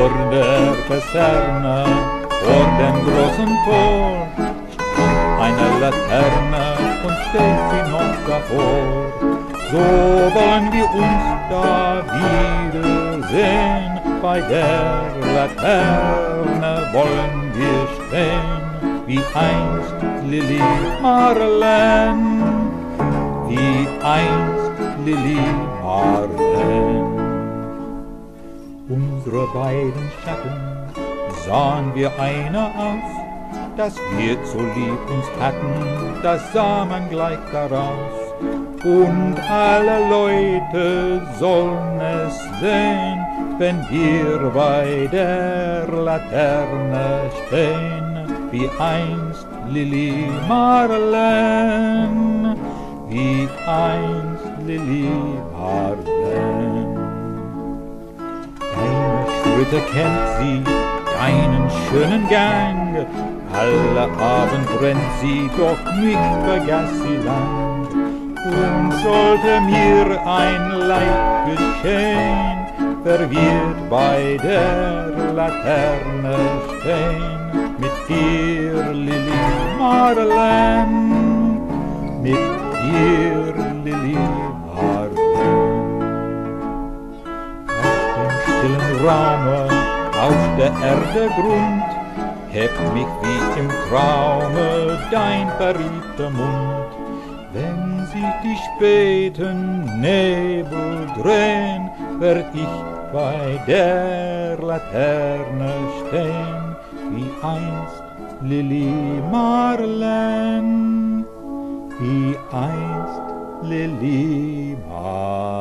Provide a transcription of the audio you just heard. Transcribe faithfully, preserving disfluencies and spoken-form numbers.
vor der Kaserne, vor dem großen Tor, steht eine Laterne und steht sie noch davor. So wollen wir uns da wiedersehen, bei der Laterne wollen wir stehen, wie einst Lili Marleen, wie einst Lili Marleen. Unsere beiden Schatten sahen wir einer aus, dass wir zu lieb uns hatten, das sah man gleich daraus. Und alle Leute sollen es sehen, wenn wir bei der Laterne stehen, wie einst Lili Marleen, wie einst Lili Marleen. Keine Schritte kennt sie, keinen schönen Gang, alle Abend rennt sie, doch nicht vergaß sie lang. Und sollte mir ein Leid geschehen, wer wird bei der Laterne stehen, mit dir Lili Marleen, mit dir Lili Marleen. Aus dem stillen Raume, auf der Erde Grund, hebt mich wie im Traume dein verliebter Mund. Wenn sich die späten Nebel drehen, werd ich bei der Laterne stehen, wie einst Lili Marleen, wie einst Lili Marleen.